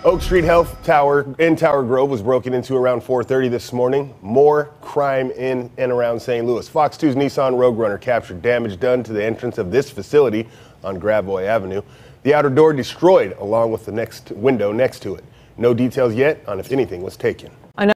Oak Street Health Tower in Tower Grove was broken into around 4:30 this morning. More crime in and around St. Louis. Fox 2's Nissan Rogue Runner captured damage done to the entrance of this facility on Gravois Avenue. The outer door destroyed along with the next window next to it. No details yet on if anything was taken.